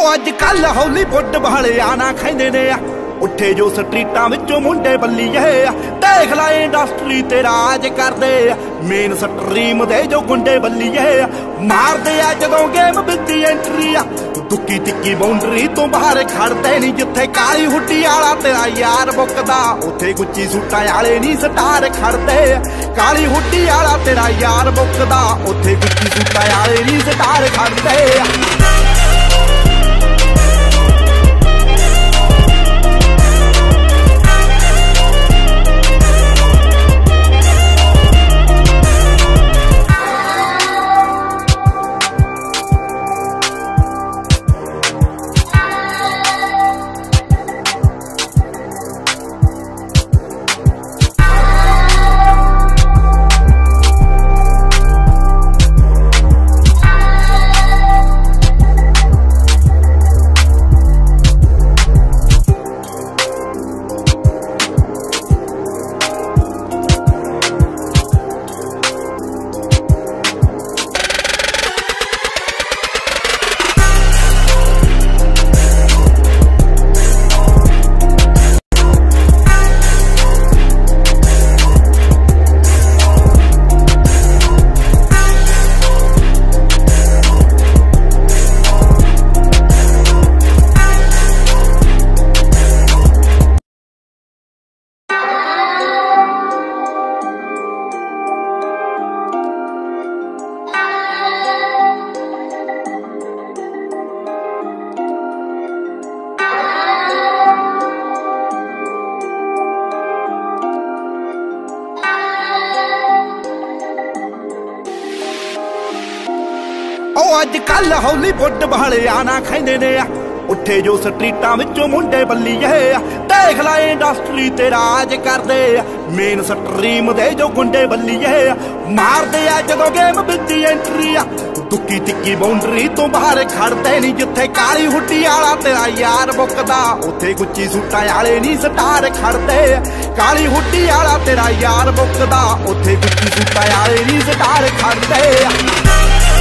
ਅੱਜ ਕੱਲ ਹਾਲੀਵੁੱਡ ਵਾਲਿਆਂ ਨਾ ਕਹਿੰਦੇ ਨੇ ਉੱਠੇ ਜੋ ਸਟਰੀਟਾਂ ਵਿੱਚੋਂ ਮੁੰਡੇ ਬੱਲੀਏ ਦੇਖ ਲੈ ਇੰਡਸਟਰੀ ਤੇ ਰਾਜ ਕਰਦੇ ਮੇਨ ਸਟਰੀਮ ਦੇ ਜੋ ਗੁੰਡੇ ਬੱਲੀਏ ਮਾਰਦੇ ਆ ਜਦੋਂ ਗੇਮ ਵਿੱਚ ਐਂਟਰੀ ਆ ਦੁੱਕੀ ਟਿੱਕੀ ਬਾਉਂਡਰੀ ਤੋਂ ਬਾਹਰ ਖੜਦੇ ਨਹੀਂ ਜਿੱਥੇ ਕਾਲੀ ਹੁੱਡੀ ਵਾਲਾ ਤੇਰਾ ਯਾਰ ਮੁੱਕਦਾ ਉੱਥੇ ਗੁੱਚੀ ਸੂਟਾਂ ਵਾਲੇ ਨਹੀਂ ਸਟਾਰ ਖੜਦੇ ਕਾਲੀ ਹੁੱਡੀ ਵਾਲਾ ਤੇਰਾ ਯਾਰ ਮੁੱਕਦਾ ਉੱਥੇ ਗੁੱਚੀ ਸੂਟਾਂ ਵਾਲੇ ਨਹੀਂ ਸਟਾਰ ਖੜਦੇ ਅੱਜ ਕੱਲ ਹਾਲੀਵੁੱਡ ਵਾਲਿਆਂ ਨਾ ਕਹਿੰਦੇ ਨੇ ਉੱਠੇ ਜੋ ਸਟਰੀਟਾਂ ਵਿੱਚੋਂ ਮੁੰਡੇ ਬੱਲੀਏ ਦੇਖ ਲੈ ਇੰਡਸਟਰੀ ਤੇ ਰਾਜ ਕਰਦੇ ਮੇਨ ਸਟਰੀਮ ਦੇ ਜੋ ਗੁੰਡੇ ਬੱਲੀਏ ਮਾਰਦੇ ਆ ਜਦੋਂ ਗੇਮ ਵਿੱਚ ਐਂਟਰੀ ਆ ਦੁੱਕੀ ਟਿੱਕੀ ਬਾਉਂਡਰੀ ਤੋਂ ਬਾਹਰ ਖੜਦੇ ਨਹੀਂ ਜਿੱਥੇ ਕਾਲੀ ਹੁੱਡੀ ਵਾਲਾ ਤੇਰਾ ਯਾਰ ਮੁੱਕਦਾ ਉੱਥੇ ਗੁੱਚੀ ਸੂਟਾਂ ਵਾਲੇ ਨਹੀਂ ਸਟਾਰ ਖੜਦੇ ਕਾਲੀ ਹੁੱਡੀ ਵਾਲਾ ਤੇਰਾ ਯਾਰ ਮੁੱਕਦਾ ਉੱਥੇ ਗੁੱਚੀ ਸੂਟਾਂ ਵਾਲੇ ਨਹੀਂ ਸਟਾਰ ਖੜਦੇ